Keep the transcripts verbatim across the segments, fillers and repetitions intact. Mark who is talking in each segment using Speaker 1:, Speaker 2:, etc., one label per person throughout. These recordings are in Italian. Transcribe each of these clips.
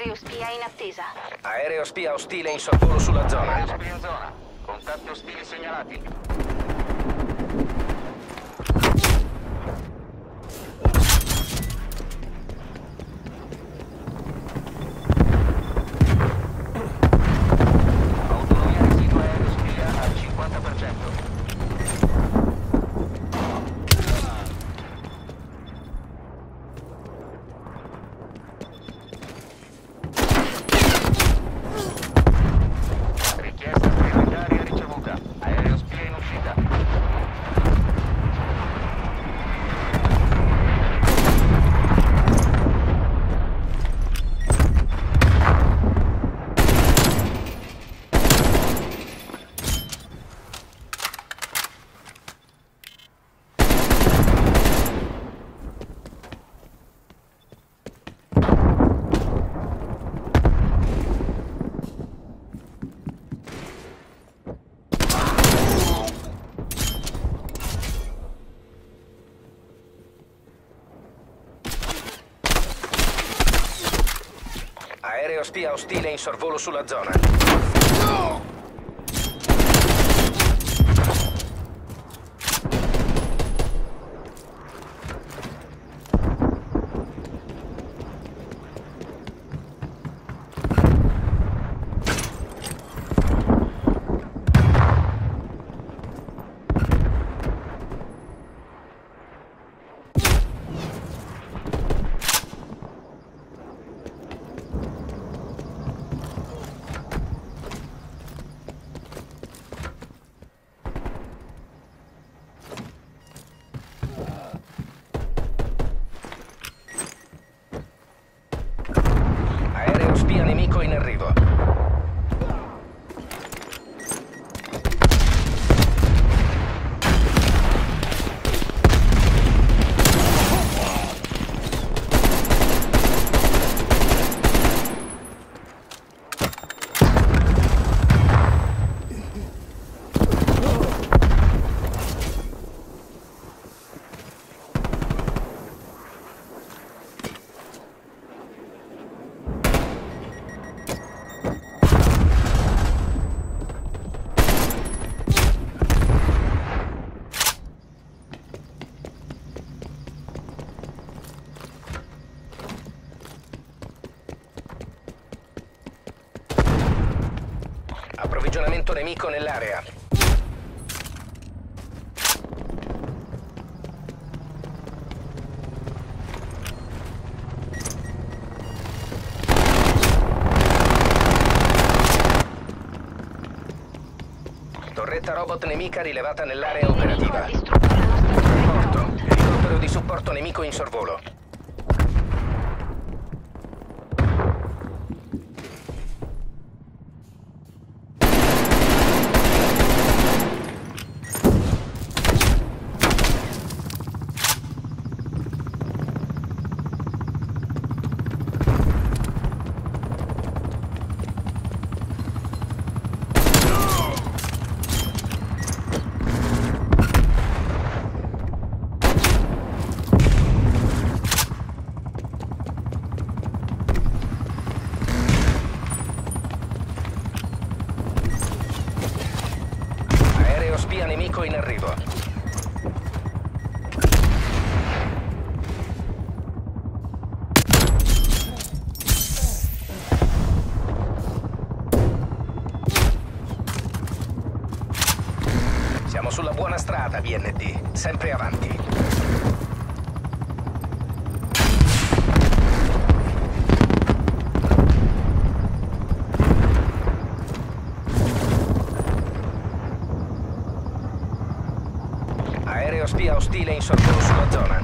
Speaker 1: Aereo spia in attesa.
Speaker 2: Aereo spia ostile in sorvolo sulla zona.
Speaker 3: Aereo spia in zona. Contatti ostili segnalati. Autonomia residua aereo spia al cinquanta per cento. Richiesta prioritaria ricevuta. Aereo spia in uscita.
Speaker 2: Aereo spia ostile in sorvolo sulla zona. Aereo spia nemico in arrivo. Approvvigionamento nemico nell'area. Torretta robot nemica rilevata nell'area operativa.
Speaker 1: Ha distrutto la nostra torretta
Speaker 2: Porto.
Speaker 1: robot.
Speaker 2: Elicottero di supporto nemico in sorvolo. Aereo spia nemico in arrivo. Siamo sulla buona strada, V N D. Sempre avanti. Aereo spia ostile in sorvolo sulla zona.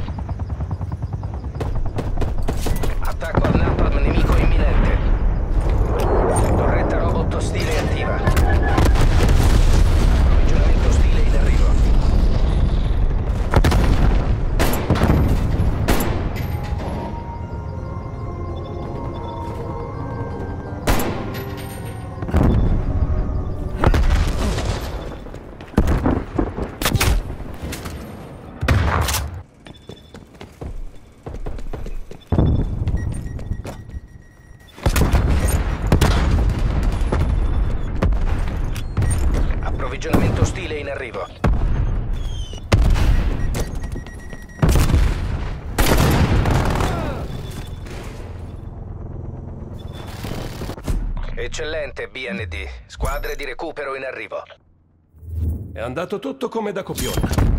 Speaker 2: Attacco al napalm nemico imminente. Torretta robot ostile attiva. Approvvigionamento ostile in arrivo. arrivo. Eccellente, B N D. Squadre di recupero in arrivo.
Speaker 4: È andato tutto come da copione.